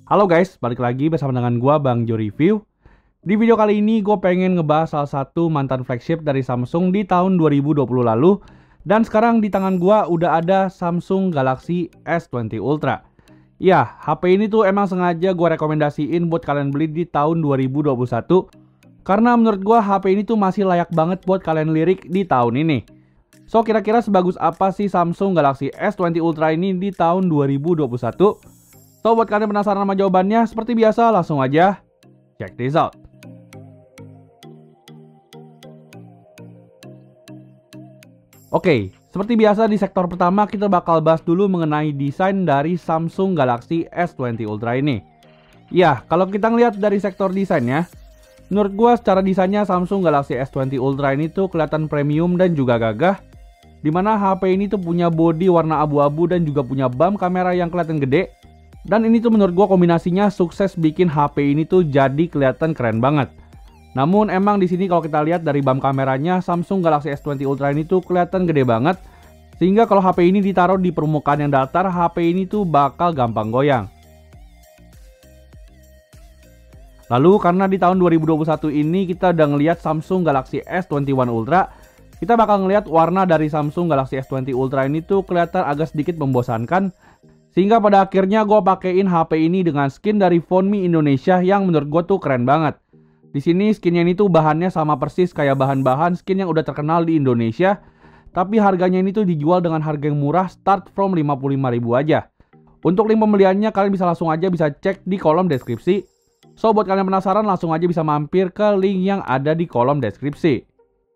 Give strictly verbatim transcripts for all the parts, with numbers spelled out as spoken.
Halo guys, balik lagi bersama dengan gua Bang Jo Review. Di video kali ini gue pengen ngebahas salah satu mantan flagship dari Samsung di tahun dua ribu dua puluh lalu. Dan sekarang di tangan gua udah ada Samsung Galaxy S dua puluh Ultra. Ya, H P ini tuh emang sengaja gua rekomendasiin buat kalian beli di tahun dua ribu dua puluh satu. Karena menurut gua H P ini tuh masih layak banget buat kalian lirik di tahun ini. So, kira-kira sebagus apa sih Samsung Galaxy S dua puluh Ultra ini di tahun dua ribu dua puluh satu? So, buat kalian penasaran sama jawabannya, seperti biasa langsung aja check this out. Oke, seperti biasa di sektor pertama kita bakal bahas dulu mengenai desain dari Samsung Galaxy S dua puluh Ultra ini. Ya, kalau kita ngeliat dari sektor desainnya, menurut gua secara desainnya Samsung Galaxy S dua puluh Ultra ini tuh kelihatan premium dan juga gagah. Dimana H P ini tuh punya bodi warna abu-abu dan juga punya bump kamera yang kelihatan gede. Dan ini tuh menurut gua kombinasinya sukses bikin H P ini tuh jadi kelihatan keren banget. Namun emang di sini kalau kita lihat dari bump kameranya, Samsung Galaxy S dua puluh Ultra ini tuh kelihatan gede banget. Sehingga kalau H P ini ditaruh di permukaan yang datar, H P ini tuh bakal gampang goyang. Lalu karena di tahun dua ribu dua puluh satu ini kita udah ngelihat Samsung Galaxy S dua puluh satu Ultra, kita bakal ngelihat warna dari Samsung Galaxy S dua puluh Ultra ini tuh kelihatan agak sedikit membosankan. Sehingga pada akhirnya gue pakein H P ini dengan skin dari Phone.me Indonesia yang menurut gue tuh keren banget. Di sini skinnya ini tuh bahannya sama persis kayak bahan-bahan skin yang udah terkenal di Indonesia. Tapi harganya ini tuh dijual dengan harga yang murah, start from lima puluh lima ribu aja. Untuk link pembeliannya kalian bisa langsung aja bisa cek di kolom deskripsi. So, buat kalian penasaran langsung aja bisa mampir ke link yang ada di kolom deskripsi.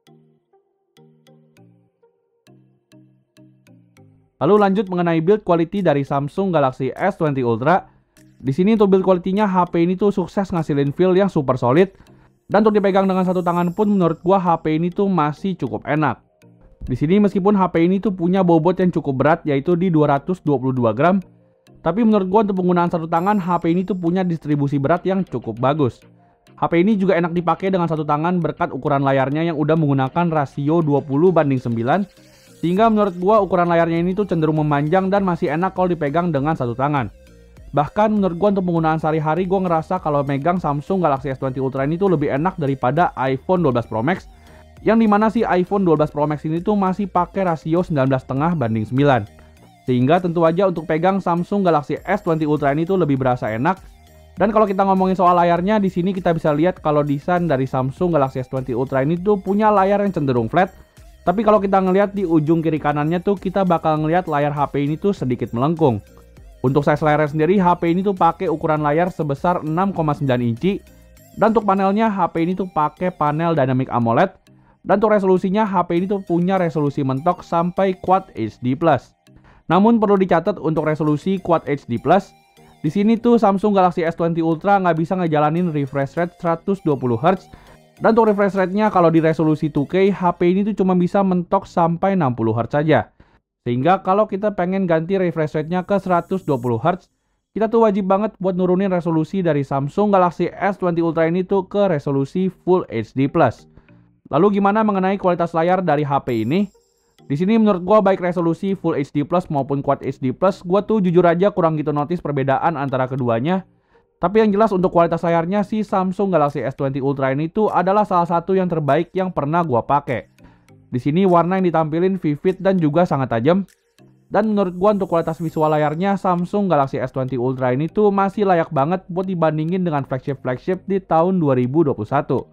Lalu lanjut mengenai build quality dari Samsung Galaxy S dua puluh Ultra. Di sini untuk build quality-nya H P ini tuh sukses ngasilin feel yang super solid. Dan untuk dipegang dengan satu tangan pun menurut gua H P ini tuh masih cukup enak. Di sini meskipun H P ini tuh punya bobot yang cukup berat yaitu di dua ratus dua puluh dua gram. Tapi menurut gua untuk penggunaan satu tangan H P ini tuh punya distribusi berat yang cukup bagus. H P ini juga enak dipakai dengan satu tangan berkat ukuran layarnya yang udah menggunakan rasio dua puluh banding sembilan. Sehingga menurut gua ukuran layarnya ini tuh cenderung memanjang dan masih enak kalau dipegang dengan satu tangan. Bahkan menurut gua untuk penggunaan sehari-hari gua ngerasa kalau megang Samsung Galaxy S dua puluh Ultra ini tuh lebih enak daripada iPhone dua belas Pro Max. Yang dimana sih iPhone dua belas Pro Max ini tuh masih pakai rasio sembilan belas koma lima banding sembilan. Sehingga tentu aja untuk pegang Samsung Galaxy S dua puluh Ultra ini tuh lebih berasa enak. Dan kalau kita ngomongin soal layarnya, di sini kita bisa lihat kalau desain dari Samsung Galaxy S dua puluh Ultra ini tuh punya layar yang cenderung flat. Tapi kalau kita ngelihat di ujung kiri kanannya tuh kita bakal ngelihat layar H P ini tuh sedikit melengkung. Untuk size layarnya sendiri H P ini tuh pakai ukuran layar sebesar enam koma sembilan inci. Dan untuk panelnya H P ini tuh pakai panel Dynamic AMOLED. Dan untuk resolusinya H P ini tuh punya resolusi mentok sampai Quad H D plus. Namun perlu dicatat untuk resolusi Quad H D plus, di sini tuh Samsung Galaxy S dua puluh Ultra nggak bisa ngejalanin refresh rate seratus dua puluh hertz. Dan untuk refresh rate-nya kalau di resolusi dua K, H P ini tuh cuma bisa mentok sampai enam puluh hertz saja. Sehingga kalau kita pengen ganti refresh rate-nya ke seratus dua puluh hertz, kita tuh wajib banget buat nurunin resolusi dari Samsung Galaxy S dua puluh Ultra ini tuh ke resolusi Full H D plus. Lalu gimana mengenai kualitas layar dari H P ini? Di sini menurut gua baik resolusi Full H D plus maupun Quad H D plus, gua tuh jujur aja kurang gitu notice perbedaan antara keduanya. Tapi yang jelas untuk kualitas layarnya sih Samsung Galaxy S dua puluh Ultra ini tuh adalah salah satu yang terbaik yang pernah gua pakai. Di sini warna yang ditampilin vivid dan juga sangat tajam. Dan menurut gua untuk kualitas visual layarnya Samsung Galaxy S dua puluh Ultra ini tuh masih layak banget buat dibandingin dengan flagship-flagship di tahun dua ribu dua puluh satu.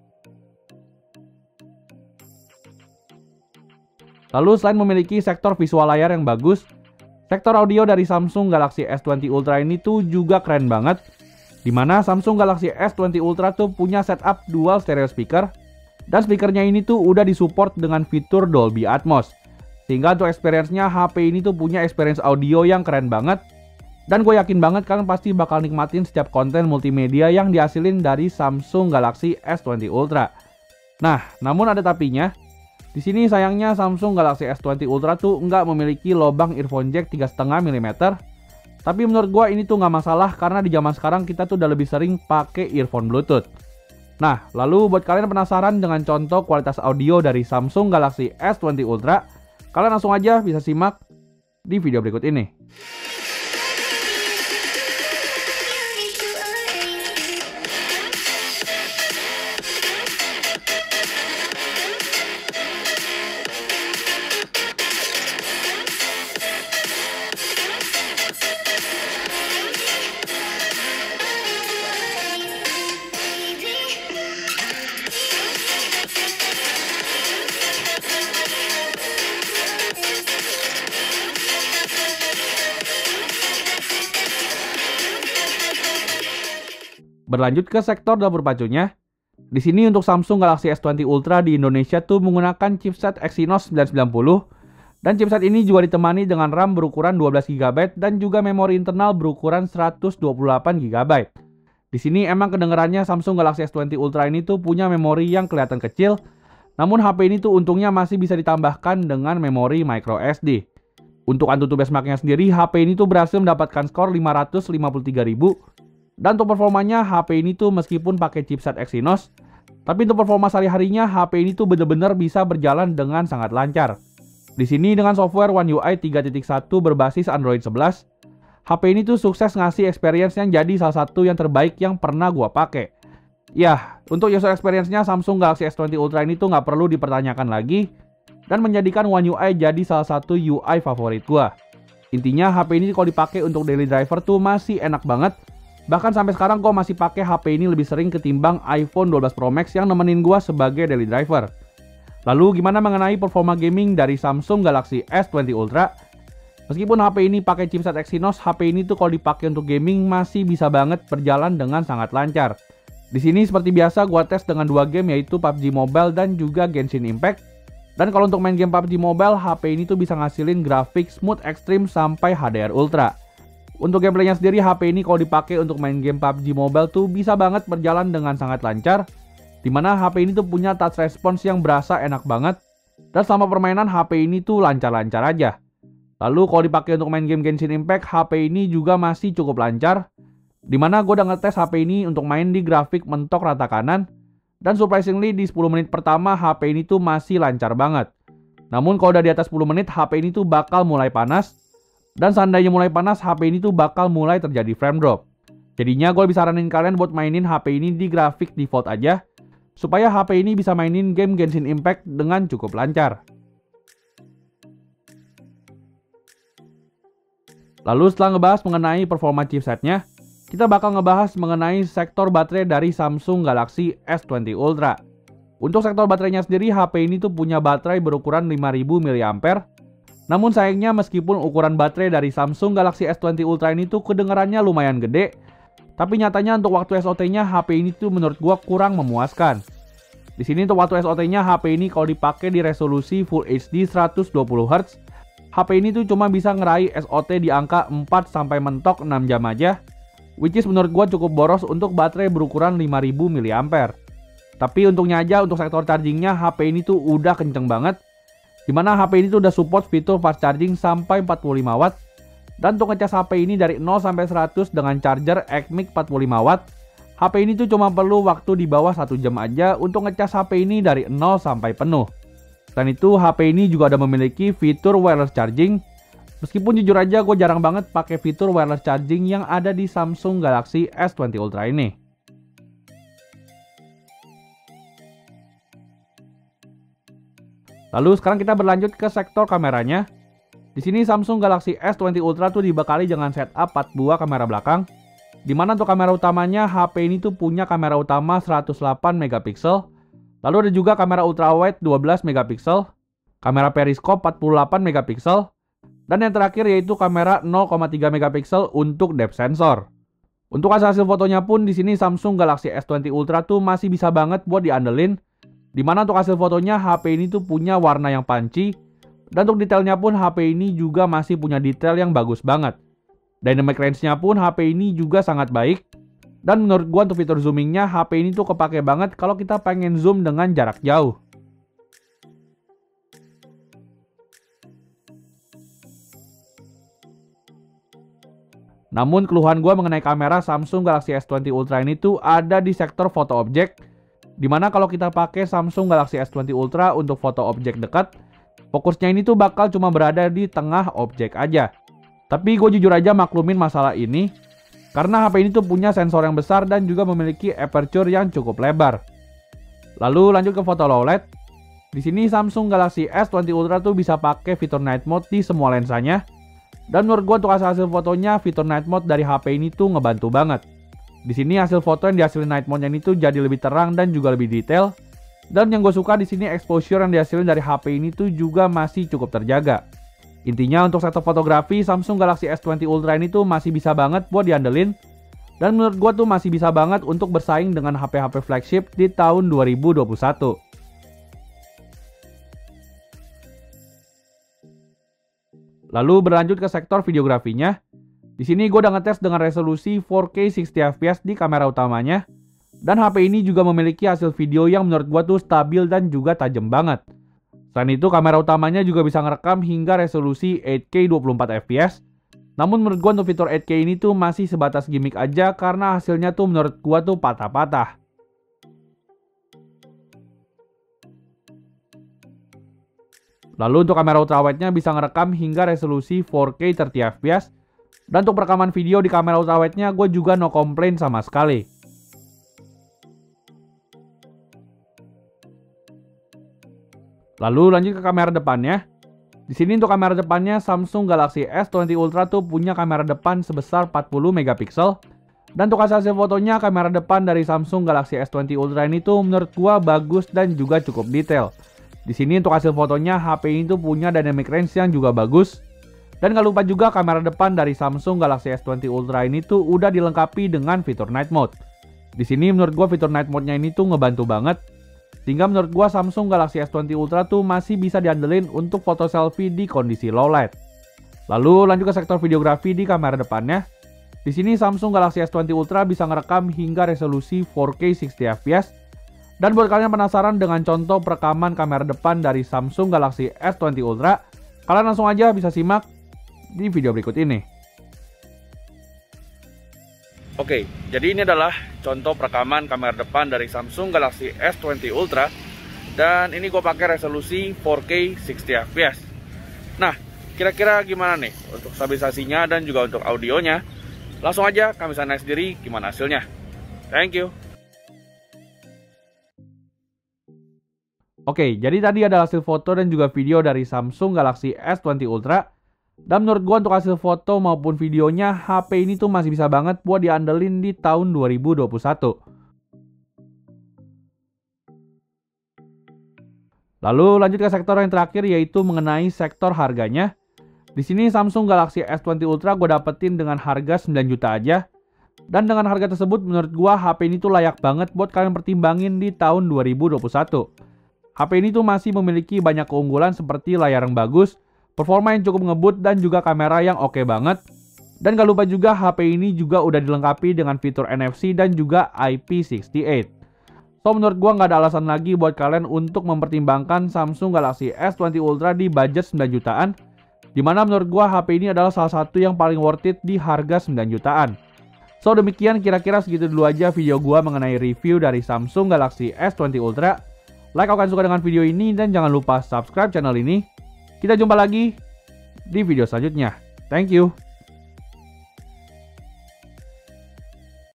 Lalu selain memiliki sektor visual layar yang bagus, sektor audio dari Samsung Galaxy S dua puluh Ultra ini tuh juga keren banget. Dimana Samsung Galaxy S dua puluh Ultra tuh punya setup dual stereo speaker. Dan speakernya ini tuh udah disupport dengan fitur Dolby Atmos. Sehingga untuk experience-nya H P ini tuh punya experience audio yang keren banget. Dan gue yakin banget kalian pasti bakal nikmatin setiap konten multimedia yang dihasilin dari Samsung Galaxy S dua puluh Ultra. Nah, namun ada tapinya. Di sini sayangnya Samsung Galaxy S dua puluh Ultra tuh nggak memiliki lubang earphone jack tiga koma lima milimeter. Tapi menurut gue ini tuh nggak masalah karena di zaman sekarang kita tuh udah lebih sering pakai earphone Bluetooth. Nah, lalu buat kalian penasaran dengan contoh kualitas audio dari Samsung Galaxy S dua puluh Ultra, kalian langsung aja bisa simak di video berikut ini. Berlanjut ke sektor dapur pacunya. Di sini untuk Samsung Galaxy S dua puluh Ultra di Indonesia tuh menggunakan chipset Exynos sembilan sembilan nol dan chipset ini juga ditemani dengan RAM berukuran dua belas giga byte dan juga memori internal berukuran seratus dua puluh delapan giga byte. Di sini emang kedengarannya Samsung Galaxy S dua puluh Ultra ini tuh punya memori yang kelihatan kecil, namun H P ini tuh untungnya masih bisa ditambahkan dengan memori micro S D. Untuk Antutu benchmarknya sendiri, H P ini tuh berhasil mendapatkan skor lima ratus lima puluh tiga ribu. Dan untuk performanya, H P ini tuh meskipun pakai chipset Exynos, tapi untuk performa sehari-harinya, H P ini tuh bener-bener bisa berjalan dengan sangat lancar. Di sini dengan software One U I tiga titik satu berbasis Android sebelas, H P ini tuh sukses ngasih experience yang jadi salah satu yang terbaik yang pernah gua pakai. Yah, untuk user experience-nya Samsung Galaxy S dua puluh Ultra ini tuh nggak perlu dipertanyakan lagi, dan menjadikan One U I jadi salah satu U I favorit gua. Intinya H P ini kalau dipakai untuk daily driver tuh masih enak banget. Bahkan sampai sekarang gua masih pakai H P ini lebih sering ketimbang iPhone dua belas Pro Max yang nemenin gua sebagai daily driver. Lalu gimana mengenai performa gaming dari Samsung Galaxy S dua puluh Ultra? Meskipun H P ini pakai chipset Exynos, H P ini tuh kalau dipakai untuk gaming masih bisa banget berjalan dengan sangat lancar. Di sini seperti biasa gua tes dengan dua game yaitu P U B G Mobile dan juga Genshin Impact. Dan kalau untuk main game P U B G Mobile, H P ini tuh bisa ngasilin grafik smooth extreme sampai H D R Ultra. Untuk gameplaynya sendiri, H P ini kalau dipakai untuk main game P U B G Mobile tuh bisa banget berjalan dengan sangat lancar. Dimana H P ini tuh punya touch response yang berasa enak banget. Dan selama permainan H P ini tuh lancar-lancar aja. Lalu kalau dipakai untuk main game Genshin Impact, H P ini juga masih cukup lancar. Dimana gue udah ngetes H P ini untuk main di grafik mentok rata kanan. Dan surprisingly di sepuluh menit pertama H P ini tuh masih lancar banget. Namun kalau udah di atas sepuluh menit H P ini tuh bakal mulai panas. Dan seandainya mulai panas H P ini tuh bakal mulai terjadi frame drop. Jadinya gue bisa saranin kalian buat mainin H P ini di grafik default aja. Supaya H P ini bisa mainin game Genshin Impact dengan cukup lancar. Lalu setelah ngebahas mengenai performa chipsetnya, kita bakal ngebahas mengenai sektor baterai dari Samsung Galaxy S dua puluh Ultra. Untuk sektor baterainya sendiri, H P ini tuh punya baterai berukuran lima ribu miliampere hora. Namun sayangnya meskipun ukuran baterai dari Samsung Galaxy S dua puluh Ultra ini tuh kedengarannya lumayan gede, tapi nyatanya untuk waktu S O T-nya H P ini tuh menurut gua kurang memuaskan. Di sini untuk waktu S O T-nya H P ini kalau dipakai di resolusi Full H D seratus dua puluh hertz, H P ini tuh cuma bisa ngeraih S O T di angka empat sampai mentok enam jam aja. Which is menurut gua cukup boros untuk baterai berukuran lima ribu miliampere hora. Tapi untungnya aja untuk sektor chargingnya H P ini tuh udah kenceng banget. Dimana H P ini tuh udah support fitur fast charging sampai empat puluh lima watt. Dan untuk ngecas H P ini dari nol sampai seratus dengan charger E C M I C empat puluh lima watt. H P ini tuh cuma perlu waktu di bawah satu jam aja untuk ngecas H P ini dari nol sampai penuh. Selain itu H P ini juga ada memiliki fitur wireless charging. Meskipun jujur aja gue jarang banget pakai fitur wireless charging yang ada di Samsung Galaxy S dua puluh Ultra ini. Lalu sekarang kita berlanjut ke sektor kameranya. Di sini Samsung Galaxy S dua puluh Ultra tuh dibekali dengan setup empat buah kamera belakang. Dimana untuk kamera utamanya H P ini tuh punya kamera utama seratus delapan megapiksel. Lalu ada juga kamera ultrawide dua belas megapiksel, kamera periskop empat puluh delapan megapiksel, dan yang terakhir yaitu kamera nol koma tiga megapiksel untuk depth sensor. Untuk hasil fotonya pun di sini Samsung Galaxy S dua puluh Ultra tuh masih bisa banget buat diandelin. Dimana untuk hasil fotonya H P ini tuh punya warna yang punchy. Dan untuk detailnya pun H P ini juga masih punya detail yang bagus banget. Dynamic range-nya pun H P ini juga sangat baik. Dan menurut gua untuk fitur zoomingnya H P ini tuh kepake banget kalau kita pengen zoom dengan jarak jauh. Namun keluhan gua mengenai kamera Samsung Galaxy S dua puluh Ultra ini tuh ada di sektor foto objek. Dimana kalau kita pakai Samsung Galaxy S dua puluh Ultra untuk foto objek dekat, fokusnya ini tuh bakal cuma berada di tengah objek aja. Tapi gue jujur aja maklumin masalah ini, karena H P ini tuh punya sensor yang besar dan juga memiliki aperture yang cukup lebar. Lalu lanjut ke foto low light. Di sini Samsung Galaxy S dua puluh Ultra tuh bisa pakai fitur night mode di semua lensanya. Dan menurut gue untuk hasil fotonya fitur night mode dari H P ini tuh ngebantu banget. Di sini hasil foto yang dihasilin night mode-nya ini tuh jadi lebih terang dan juga lebih detail. Dan yang gue suka di sini exposure yang dihasilin dari H P ini tuh juga masih cukup terjaga. Intinya untuk sektor fotografi Samsung Galaxy S dua puluh Ultra ini tuh masih bisa banget buat diandelin. Dan menurut gua tuh masih bisa banget untuk bersaing dengan H P-H P flagship di tahun dua ribu dua puluh satu. Lalu berlanjut ke sektor videografinya. Di sini gue udah ngetes dengan resolusi four K sixty F P S di kamera utamanya. Dan H P ini juga memiliki hasil video yang menurut gue tuh stabil dan juga tajam banget. Selain itu kamera utamanya juga bisa ngerekam hingga resolusi eight K twenty-four F P S. Namun menurut gue untuk fitur eight K ini tuh masih sebatas gimmick aja karena hasilnya tuh menurut gue tuh patah-patah. Lalu untuk kamera ultrawide-nya bisa ngerekam hingga resolusi four K thirty F P S. Dan untuk perekaman video di kamera ultrawide-nya gue juga no komplain sama sekali. Lalu lanjut ke kamera depannya. Di sini untuk kamera depannya Samsung Galaxy S twenty Ultra tuh punya kamera depan sebesar forty megapiksel. Dan untuk hasil fotonya kamera depan dari Samsung Galaxy S twenty Ultra ini tuh menurut gua bagus dan juga cukup detail. Di sini untuk hasil fotonya H P ini tuh punya dynamic range yang juga bagus. Dan gak lupa juga kamera depan dari Samsung Galaxy S twenty Ultra ini tuh udah dilengkapi dengan fitur Night Mode. Di sini menurut gua fitur Night Mode-nya ini tuh ngebantu banget. Sehingga menurut gua Samsung Galaxy S twenty Ultra tuh masih bisa diandelin untuk foto selfie di kondisi low light. Lalu lanjut ke sektor videografi di kamera depannya. Di sini Samsung Galaxy S twenty Ultra bisa ngerekam hingga resolusi four K sixty F P S. Dan buat kalian penasaran dengan contoh perekaman kamera depan dari Samsung Galaxy S twenty Ultra, kalian langsung aja bisa simak di video berikut ini. Oke, jadi ini adalah contoh perekaman kamera depan dari Samsung Galaxy S twenty Ultra. Dan ini gue pakai resolusi four K sixty F P S. Nah, kira-kira gimana nih untuk stabilisasinya dan juga untuk audionya? Langsung aja kami bisa naik sendiri gimana hasilnya. Thank you. Oke, jadi tadi ada hasil foto dan juga video dari Samsung Galaxy S twenty Ultra. Dan menurut gua untuk hasil foto maupun videonya, H P ini tuh masih bisa banget buat diandelin di tahun dua ribu dua puluh satu. Lalu lanjut ke sektor yang terakhir yaitu mengenai sektor harganya. Di sini Samsung Galaxy S twenty Ultra gue dapetin dengan harga sembilan juta aja. Dan dengan harga tersebut menurut gua H P ini tuh layak banget buat kalian pertimbangin di tahun dua ribu dua puluh satu. H P ini tuh masih memiliki banyak keunggulan seperti layar yang bagus, performa yang cukup ngebut dan juga kamera yang oke banget. Dan gak lupa juga H P ini juga udah dilengkapi dengan fitur N F C dan juga I P six eight. So menurut gua nggak ada alasan lagi buat kalian untuk mempertimbangkan Samsung Galaxy S twenty Ultra di budget sembilan jutaan. Dimana menurut gua H P ini adalah salah satu yang paling worth it di harga sembilan jutaan. So demikian kira-kira segitu dulu aja video gua mengenai review dari Samsung Galaxy S twenty Ultra. Like kalau kalian suka dengan video ini dan jangan lupa subscribe channel ini. Kita jumpa lagi di video selanjutnya. Thank you.